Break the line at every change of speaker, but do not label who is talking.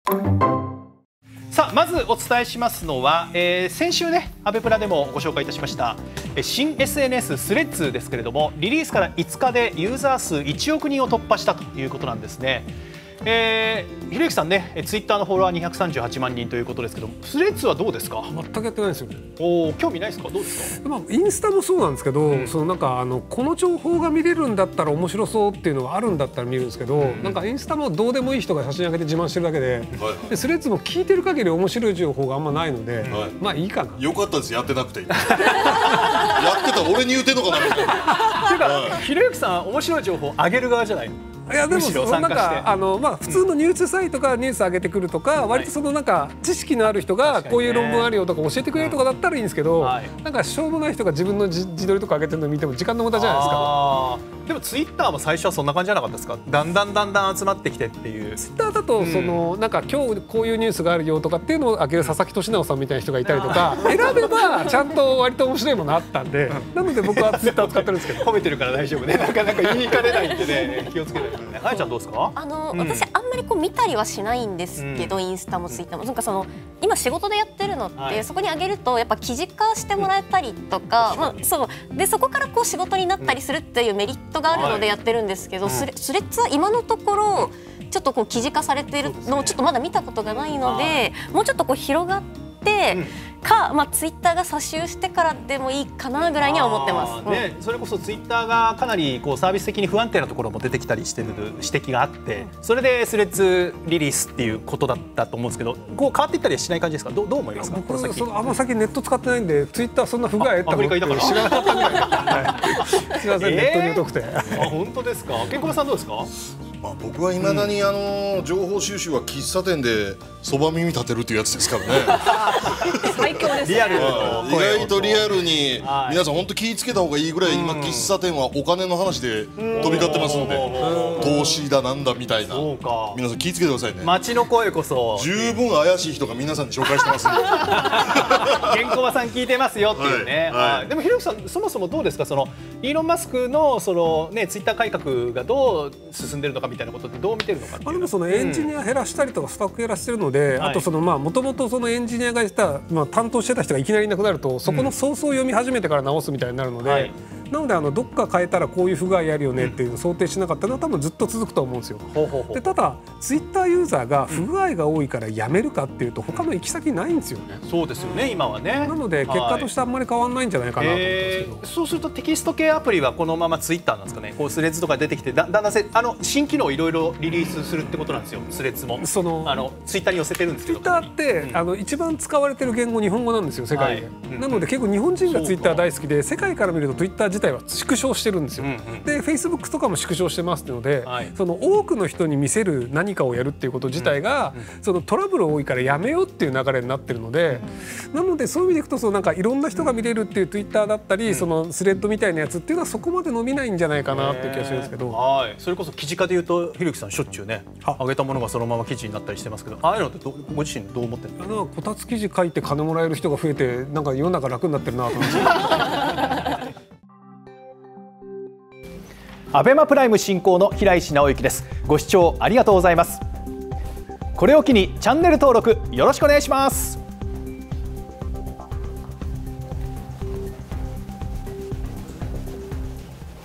さあまずお伝えしますのは、先週ねアベプラでもご紹介いたしました新 SNS スレッズですけれども、リリースから5日でユーザー数1億人を突破したということなんですね。ひろゆきさんね、ツイッターのフォロワー238万人ということですけど、スレッズはどうですか？
全くやってないですよ。
興味ないですか？どうですか？
まあ、インスタもそうなんですけど、そのなんかこの情報が見れるんだったら面白そうっていうのがあるんだったら見るんですけど、なんかインスタもどうでもいい人が写真上げて自慢してるだけで、でスレッズも聞いてる限り面白い情報があんまないので、まあいいかな。
よかったです、やってなくて。やってた俺に言うてんのかなみたいな。
っていうか、ひろゆきさん面白い情報上げる側じゃないの？
いやでもなんかまあ普通のニュースサイトがニュース上げてくるとか、割とそのなんか知識のある人がこういう論文あるよとか教えてくれるとかだったらいいんですけど、なんかしょうもない人が自分の自撮りとか上げてるのを見ても時間の無駄じゃないですか。
でもツイッターも最初はそんな感じじゃなかったですか？だんだん集まってきてっていう。
ツイッターだとそのなんか今日こういうニュースがあるよとかっていうのを上げる佐々木俊直さんみたいな人がいたりとか、選べばちゃんと割と面白いものあったんで、なので僕はツイッター使ってるんですけど。
褒めてるから大丈夫ね。なかなか言いかねないんでね、気をつけないとね。はやちゃんどうですか？
私あんまりこう見たりはしないんですけど、インスタもツイッターもなんかその今仕事でやってるのって、そこに上げるとやっぱ記事化してもらえたりとか、そこからこう仕事になったりするっていうメリットがあるのでやってるんですけど、スレッズは今のところちょっとこう記事化されているのをちょっとまだ見たことがないので、もうちょっとこう広がってか、まあツイッターが差し入してからでもいいかなぐらいには思ってます。
ね、それこそツイッターがかなりこうサービス的に不安定なところも出てきたりしてる指摘があって、それでスレッズリリースっていうことだったと思うんですけど、こう変わっていったりはしない感じですか？どう思いますか？
僕あんま先ネット使ってないんで、ツイッターそんな不具合あったのって知らなかったぐらい。すみません、ネットに疎くて。
本当ですか？ケンコバさんどうですか？
まあ僕は未だに情報収集は喫茶店でそば耳立てるっていうやつですからね。
最強ですね。
リアル。
意外とリアルに皆さん本当気ぃつけた方がいいぐらい、今喫茶店はお金の話で飛び交ってますので、投資だなんだみたいな、皆さん気ぃつけてくださいね。
街の声こそ
十分怪しい人が皆さんに紹介してますんで。
ケンコバさん聞いてますよっていうね。でもひろゆきさん、そもそもどうですか？そのイーロン・マスクのそのねツイッター改革がどう進んでるのかみたいなことってどう見てるのかっていう。
でもそのエンジニア減らしたりとかスタッフ減らしてるので、あとそのもともとそのエンジニアが担当してた人がいきなりいなくなると、そこのソースを読み始めてから直すみたいになるので、なのでどっか変えたらこういう不具合やるよねっていうのを想定しなかったのは多分ずっと続くと思うんですよ。でただツイッターユーザーが不具合が多いからやめるかっていうと、他の行き先ないんですよね。
そうですよね、今はね。
なので結果としてあんまり変わらないんじゃないかなと思ったんですけど、
そうするとテキスト系アプリはこのままツイッターなんですかね。こうスレッズとか出てきてだんだん新機能をいろいろリリースするってことなんですよ。スレッズもツイッターに寄せてるんですけど、
ツイッターって一番使われてる言語日本語なんですよ、世界で。なので結構日本人がツイッター大好きで、世界から見るとツイッター自体は縮小してるんですよ。でフェイスブックとかも縮小してますっていうので、その多くの人に見せる何かをやるっていうこと自体が、そのトラブル多いからやめようっていう流れになってるので、なのでそういう意味でいくと、そのなんかいろんな人が見れるっていうツイッターだったり、そのスレッドみたいなやつっていうのはそこまで伸びないんじゃないかなっていう気がするんですけど、
それこそ記事化でいうとひろゆきさんしょっちゅうね上げたものがそのまま記事になったりしてますけど、ああいうのってご自身どう思ってるの？
こたつ記事書いて金もらえる人が増えて、なんか世の中楽になってるなと思って。
アベマプライム進行の平石直之です。ご視聴ありがとうございます。これを機にチャンネル登録よろしくお願いします。